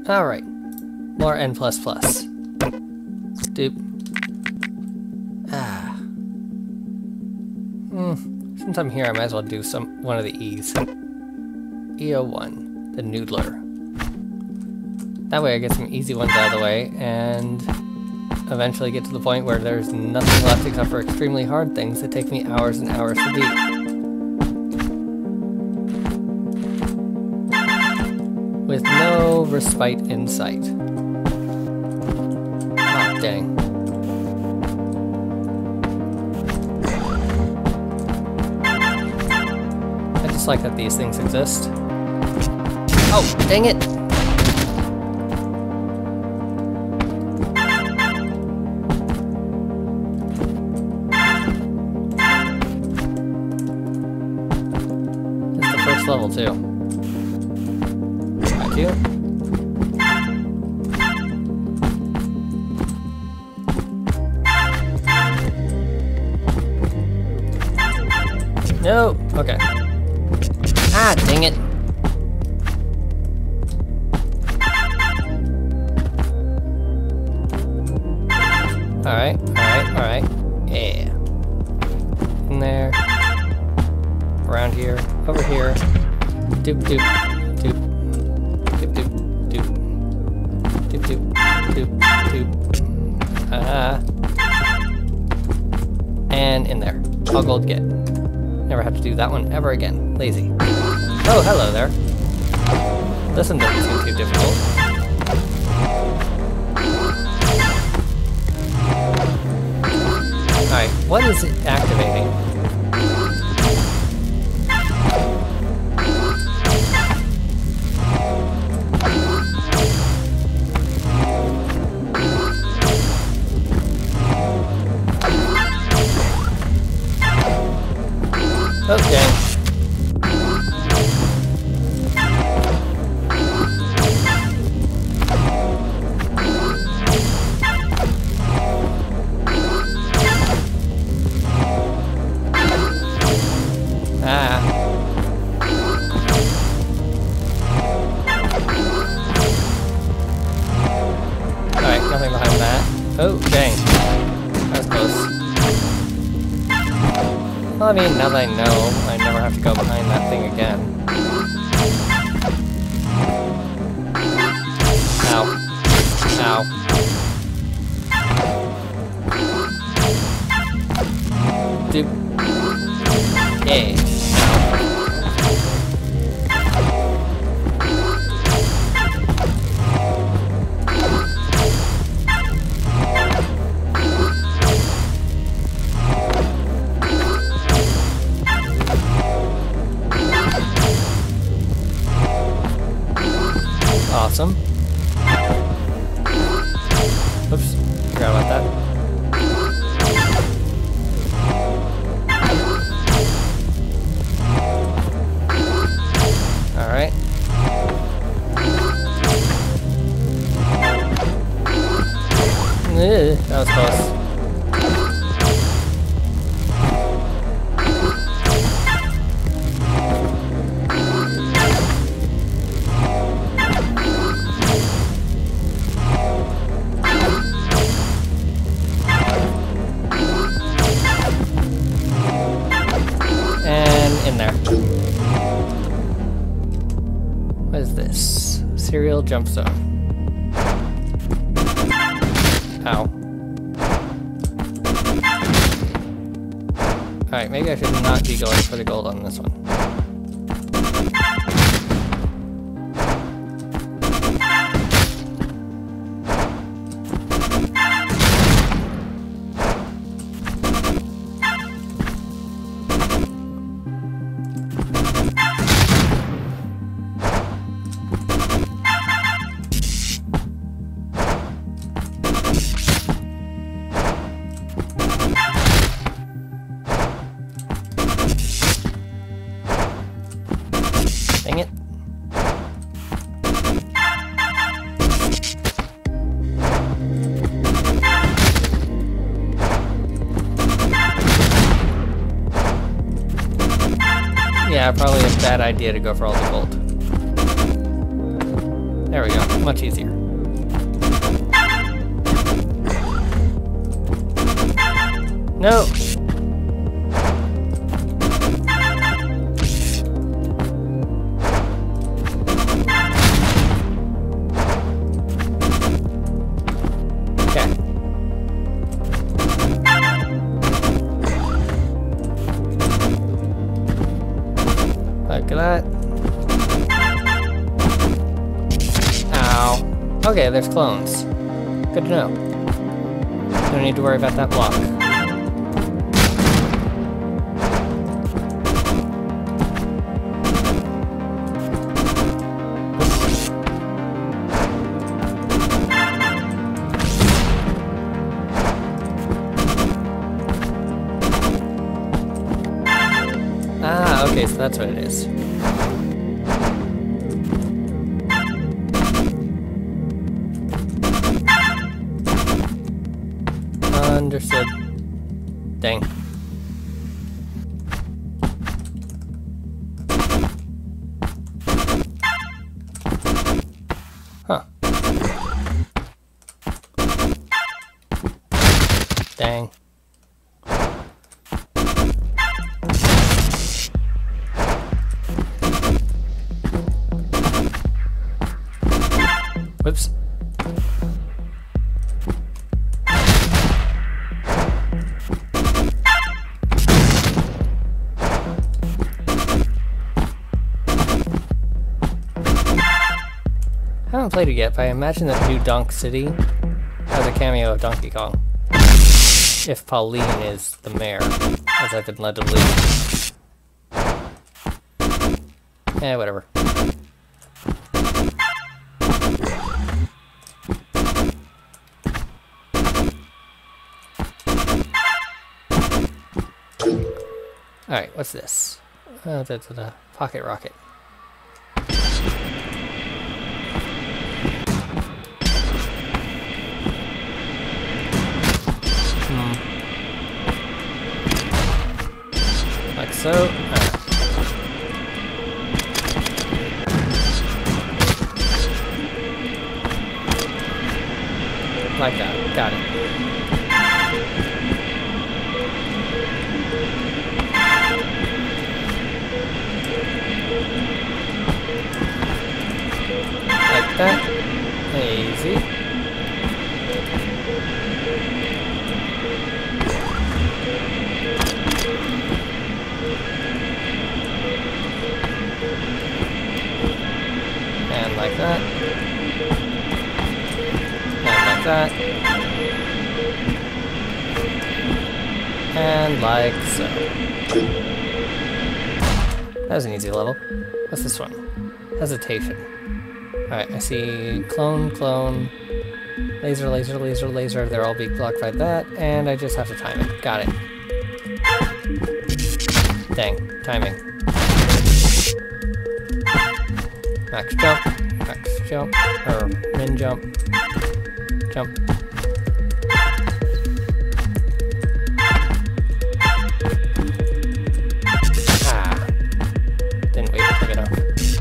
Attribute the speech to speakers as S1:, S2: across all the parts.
S1: Alright. More N++. Doop. Ah. Since I'm here, I might as well do one of the E's. E01, the Noodler. That way I get some easy ones out of the way, and eventually get to the point where there's nothing left except for extremely hard things that take me hours and hours to beat. With no respite in sight. Ah, dang. I just like that these things exist. Oh, dang it! It's the first level, too. Thank you. No! Okay. Ah, dang it! Alright, alright, alright. Yeah. In there. Around here. Over here. Doop doop. Doop. Doop doop. Doop. Doop doop. Doop doop. And in there. All gold get. Never have to do that one ever again. Lazy. Oh, hello there. This one doesn't seem too difficult. Alright, what is it activating? Okay. Alright, nothing behind that. Oh, dang. That was close. Well, I mean, now that I know, I never have to go behind that thing again. Ow. Ow. Doop. Yeah. Awesome. Oops, forgot about that. Alright. That was close. In there. What is this? Serial jump zone. Ow. Alright, maybe I should not be going for the gold on this one. Dang it. Yeah, probably a bad idea to go for all the gold. There we go. Much easier. No! Okay. Look at that. Ow. Okay, there's clones. Good to know. Don't need to worry about that block. Ah, okay, so that's what it is. Understood. Dang. Huh. Dang. Whoops. I haven't played it yet, but I imagine that new Donk City has a cameo of Donkey Kong. If Pauline is the mayor, as I've been led to believe. Eh, whatever. Alright, what's this? That's the pocket rocket. Like so. Like that. Got it. Like that. Easy. And like that. And like that. And like so. That was an easy level. What's this one? Hesitation. Alright, I see clone, clone, laser, laser, laser, laser. They're all being blocked by that, and I just have to time it. Got it. Dang, timing. Max jump, or min jump, jump. Ah, didn't wait to pick it up.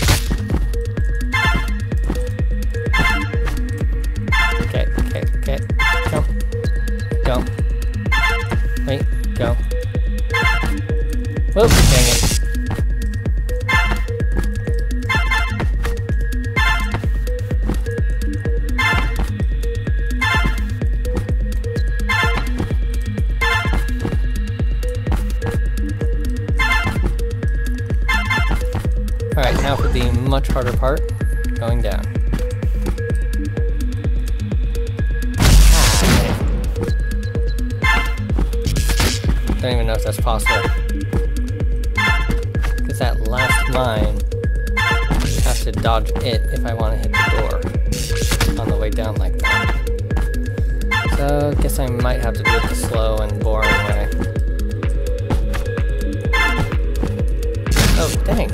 S1: Okay, jump, go, wait, go. Whoop, dang it. Alright, now for the much harder part, going down. Don't even know if that's possible. Because that last mine, I have to dodge it if I want to hit the door on the way down like that. So, I guess I might have to do it the slow and boring way. Oh, dang.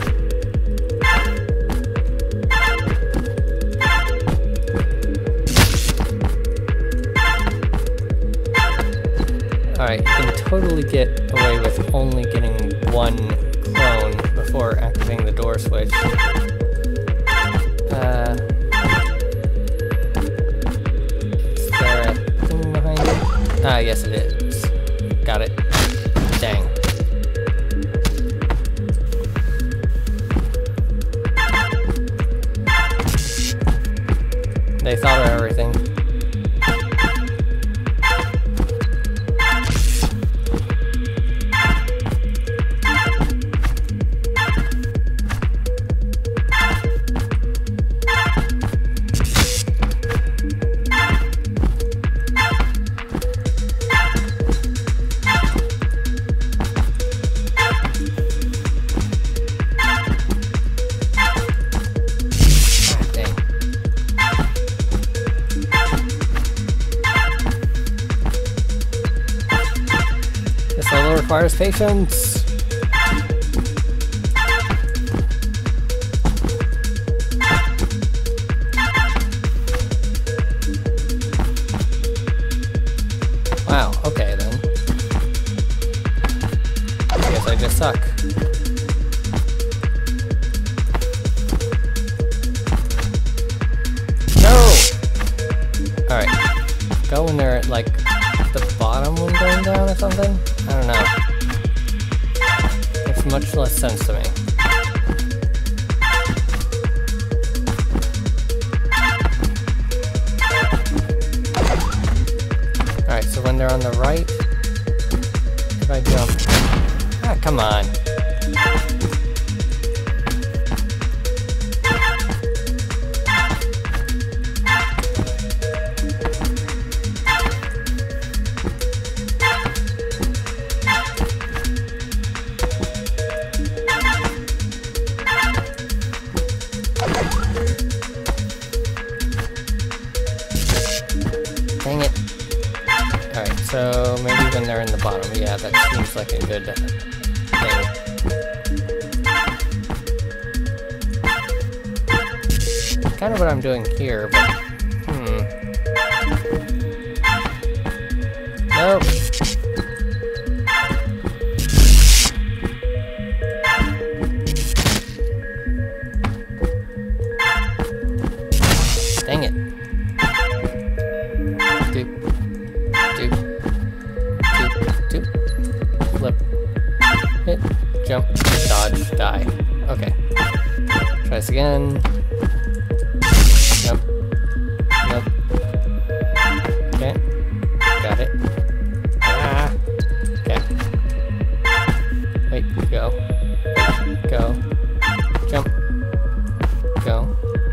S1: Alright, you can totally get away with only getting one clone before activating the door switch. Ah, yes it is. Got it. Dang. They thought of everything. Requires patience. Wow, okay then. I guess I just suck. No! Alright. Go when they're at, like, the bottom when going down or something? I don't know. Makes much less sense to me. Alright, so when they're on the right, if I jump... Ah, come on. Dang it. Alright, so maybe when they're in the bottom. Yeah, that seems like a good thing. Kind of what I'm doing here, but... Nope. Dang it. Doop. Flip. Hit. Jump. Dodge. Die. Okay. Try this again. Nope. Okay. Got it. Ah. Okay. Wait. Go. Jump. Go.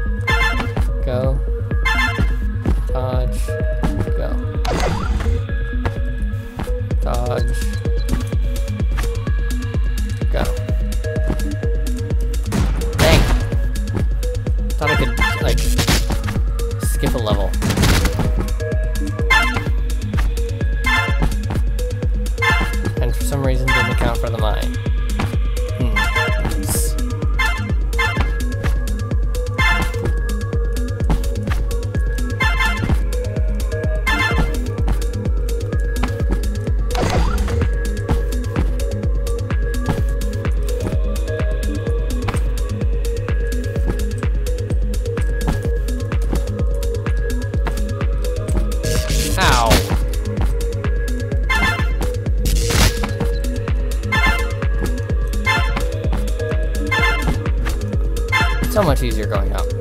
S1: Dodge. Go. Dodge. Go. Dang. Thought I could, like, skip a level. And for some reason didn't account for the mine. Ow. So much easier going up.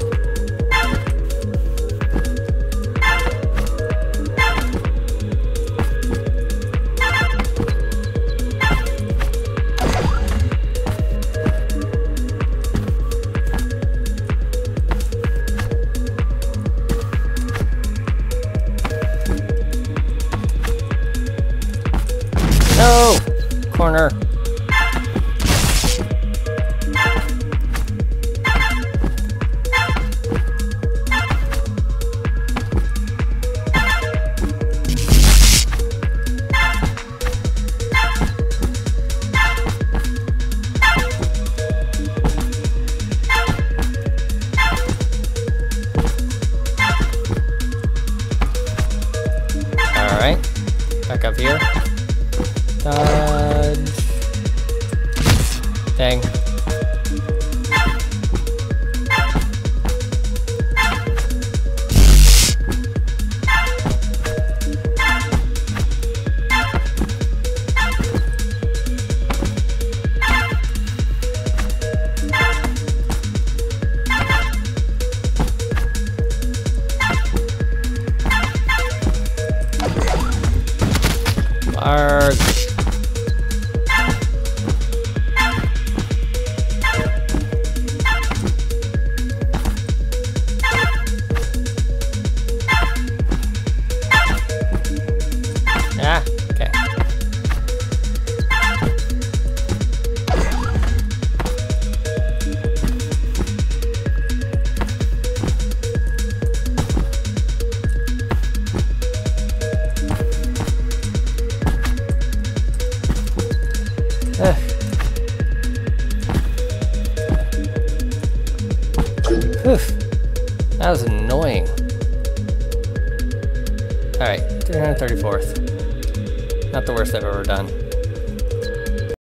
S1: No! Corner. Alright. Back up here. Dodge. Dang. Arg. Ah, okay. Whew. That was annoying. Alright, 334th. Not the worst I've ever done.